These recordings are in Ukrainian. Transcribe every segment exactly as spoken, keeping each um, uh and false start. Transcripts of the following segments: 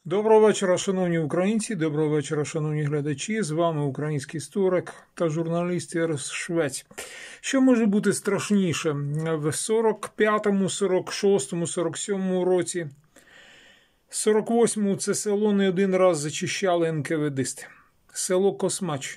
Доброго вечора, шановні українці, доброго вечора, шановні глядачі. З вами український історик та журналіст Ігор Швець. Що може бути страшніше в сорок п'ятому, сорок шостому, сорок сьомому році? сорок восьмому це село не один раз зачищали ен ка ве дисти. Село Космач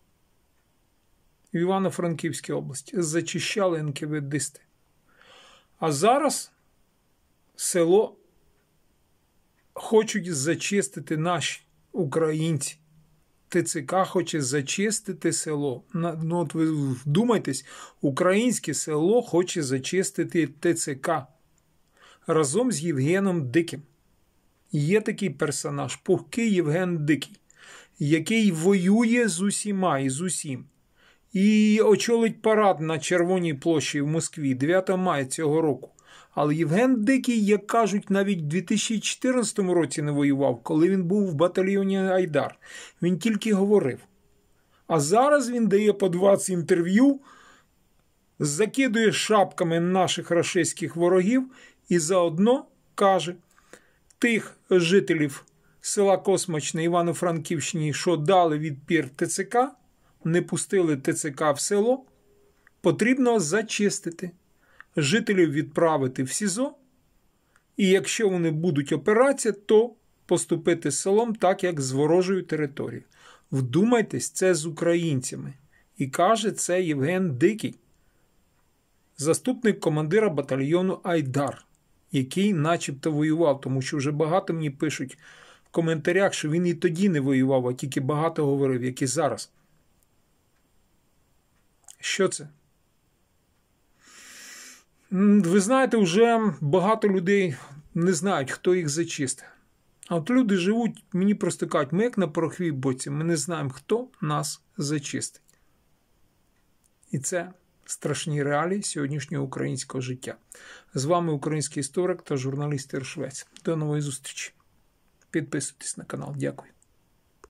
в Івано-Франківській області. Зачищали ен ка ве дисти. А зараз село хочуть зачистити наші українці. те це ка хоче зачистити село. Ну, от ви вдумайтесь, українське село хоче зачистити те це ка разом з Євгеном Диким. Є такий персонаж, пухкий Євген Дикий, який воює з усіма і з усім. І очолить парад на Червоній площі в Москві дев'ятого мая цього року. Але Євген Дикий, як кажуть, навіть в дві тисячі чотирнадцятому році не воював, коли він був в батальйоні Айдар. Він тільки говорив. А зараз він дає по двадцять інтерв'ю, закидує шапками наших рашистських ворогів і заодно каже, тих жителів села Космач на Івано-Франківщині, що дали відпір те це ка, не пустили те це ка в село, потрібно зачистити. Жителів відправити в СІЗО, і якщо вони будуть опиратися, то поступити з селом так, як з ворожою територією. Вдумайтесь, це з українцями. І каже це Євген Дикий, заступник командира батальйону Айдар, який начебто воював, тому що вже багато мені пишуть в коментарях, що він і тоді не воював, а тільки багато говорив, як і зараз. Що це? Ви знаєте, вже багато людей не знають, хто їх зачистить. А от люди живуть, мені просто кажуть, ми як на пороховій боці, ми не знаємо, хто нас зачистить. І це страшні реалії сьогоднішнього українського життя. З вами український історик та журналіст Ігор Швець. До нової зустрічі. Підписуйтесь на канал. Дякую.